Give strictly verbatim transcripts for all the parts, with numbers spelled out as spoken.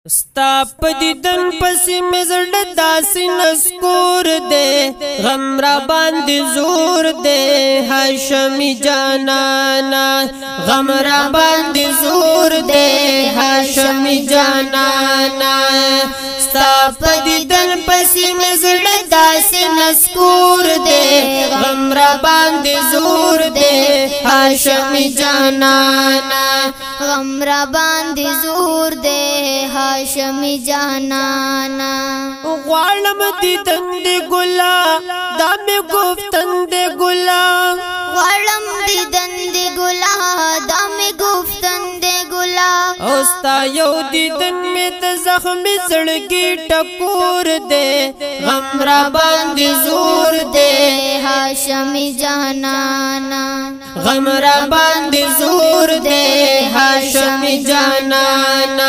ستا پدیدن پسی مزړ داسې نسکور دے غم را باندې زور دے هاشمی جانانا غم را باندې زور دے هاشمی جانانا ستا پدیدن پسی مزړ داسې نسکور دے غم را باندې زور دے هاشمی جانانا غم را باندې زور دے هاشمی جانانا غوالم دیدن دی گلا دا می گفتن دی گلا غوالم دیدن دی گلا دا می گفتن دی گلا اوستا یو دیدن می د زخمی زړګي ټکور دے غم را باندې زور دے هاشمی جانانا غم را باندې زور دے هاشمی جانانا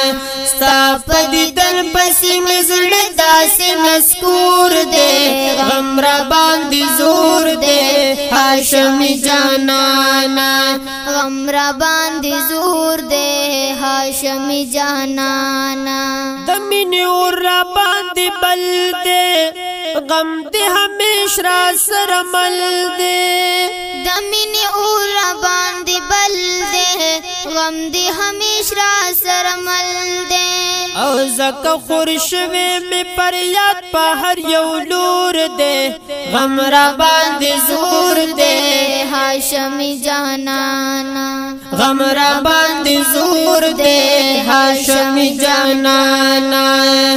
ستا پدیدن پسی مزړ داسې نسکور دے غم را باندې زور دے هاشمی جانانا غم را باندې زور دے هاشمی جانانا دمینی اور را باندې بل دے غم دے ہمیش را سر مل دے دمینی اور را باندې بل دے غم دے ہمیش را سر مل دے او زکا خورشوی می پر یاد پا ہر یو لور دے غم را باندې زور دے هاشمی جانانا غم را باندې زور دے هاشمی جانانا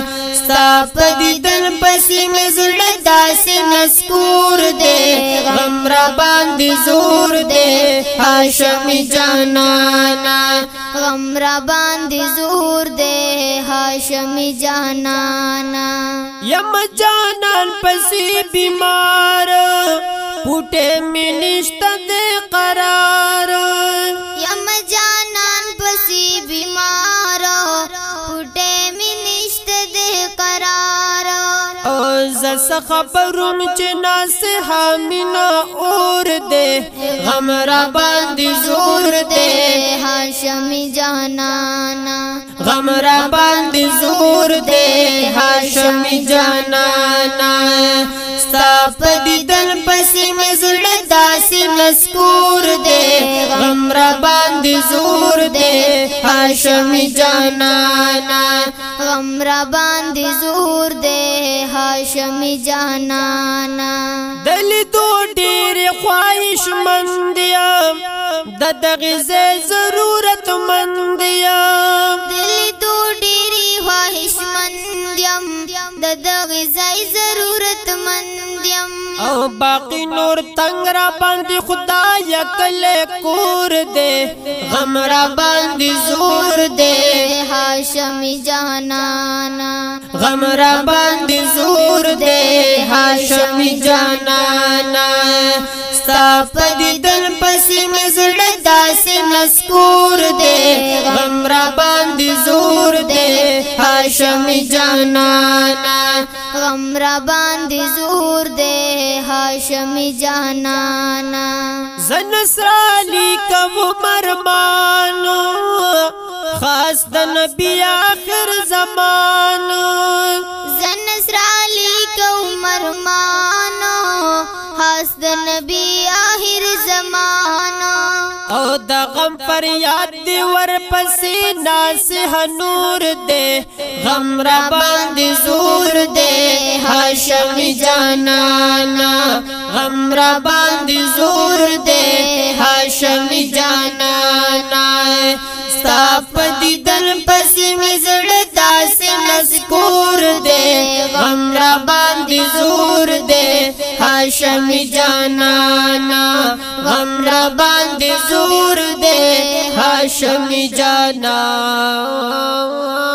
ستا پدیدن پسی مزړ داسې نسکور دے غم را باندې زور دے هاشمی جانانا غم را باندې زور دے هاشمی جانانا یم جانان پسی بیمار پوٹے میں نشتہ دے قرار یم جانان پسی بیمار پوٹے میں نشتہ دے قرار او زس خبرون چنا سے حامینا اور دے غم را باندې زور دے هاشمی جانانا غم را باندې زور دے هاشمی جانانا ستا پدیدن پسی مزړ داسې نسکور دے غم را باندې زور دے هاشمی جانانا غم را باندې زور دے هاشمی جانانا دل دو ډېر خواهش مندیم د دغه ضرورت مندیم دل دو ډېری خواهش مندیم د دغه ځای ضرورت مندیم او باقی نور تنگ را باندې خدای کله کور دے غم را باندې زور دے هاشمی جانانا غم را باندې زور دے هاشمی جانانا ستا پدیدن پسی مزړ داسې نسکور دے غم را باندې زور دے هاشمی جانانا غم را باندې زور دے هاشمی جانانا زنسرالی کبو مرمانو خاص د نبی آخر زمانو زنسرالی کو مرمانو خاص د نبی آخر زمانو او دا غم پر یاد دی ور پسی ناسح نور دے غم را باندې زور دے هاشمی جانانا غم را باندې زور دے هاشمی جانانا ستا پدیدن پسی مزړ داسې نسکور دے غم را باندې زور دے هاشمی جانانا غم را باندې زور دے هاشمی جانانا